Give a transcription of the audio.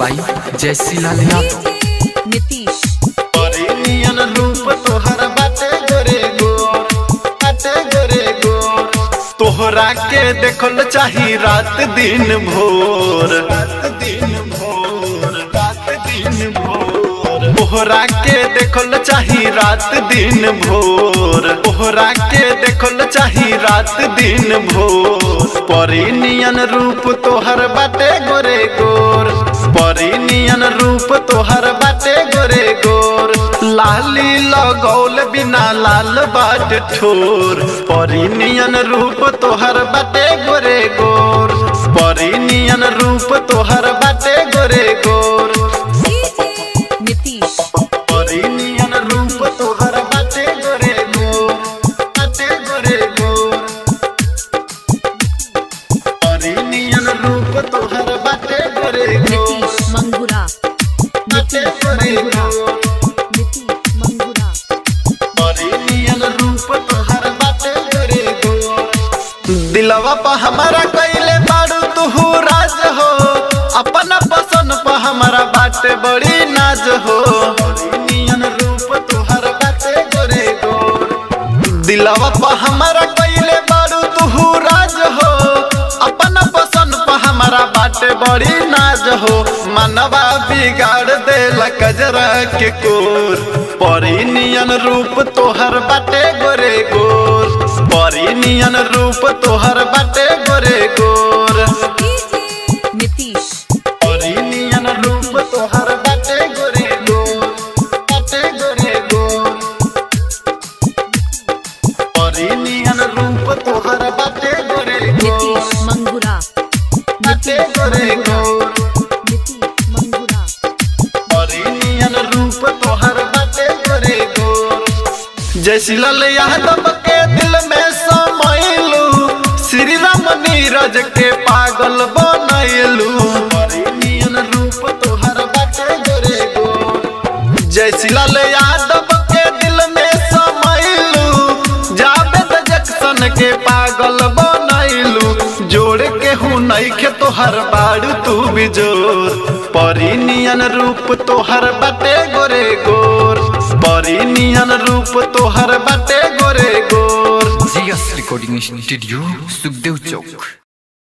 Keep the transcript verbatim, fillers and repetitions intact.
बाई जैसी लाल यादव नीतीश परिनियन रूप तोहर बाटे गोरे गोर बाटे गोरे गोर तोहरा के देखल चाही रात दिन भोर रात दिन भोर रात दिन भोर तोहरा के देखल चाही रात दिन भोर तोहरा के देखल चाही रात दिन भोर परिनियन रूप तोहर बाटे गोरे गोर परिनियन रूप तोहर बाटे गोरे गोर लाली लगौल बिना लाल बाट ठोर परिनियन रूप तोहर बाटे गोरे गोर परिनियन रूप तोहर बाटे गोरे गोर नीतीश परिनियन रूप तोहर बाटे गोरे गोर बाटे गोरे गोर परिनियन रूप तोहर बाटे गोरे गोर नीतीश मंगुरा बाटे गोरे गोर नीतीश मंगुरा परिनियन रूप तोहर बाटे गोरे गोर दिलवा पर हमारा कइले बाड़ू तू राज हो अपना पसंद पर हमारा बाटे बड़ी नाज हो परिनियन रूप तोहर बाटे गोरे गोर दिलवा पर हमारा कइले बाड़ू तू राज हो अपना पसंद पर हमारा बाटे बड़ी नाज हो मनवा बिगाड़ देला कजरा के कोर परिनियन रूप तोहर बाटे गोरे गोर परिनियन रूप तोहर बाटे गोरे गोर नीतीश परिनियन रूप तोहर बाटे गोरे गोर बाटे गोरे गोर परिनियन रूप तोहर बाटे गोरे गोर नीतीश मंगुरा बाटे गोरे गोर नीतीश मंगुरा परिनियन रूप तोहर बाटे गोरे गोर जैसी लाल यादव के दिल में समैलू श्री राम नीरज के पागल बनैलू परिनियन रूप तोहर बाटे गोरे गोर जैसी लाल यादव के दिल में समैलू जावेद जक्सन के पागल बनैलू जोड़ के हूँ नइखे तोहर बाड़ू तू बिजोर परिनियन रूप तोहर बाटे गोरे गोर परिनियन रूप तोहर बाटे गोरे गोर जीएस रिकॉर्डिंग स्टूडियो सुखदेव चौक।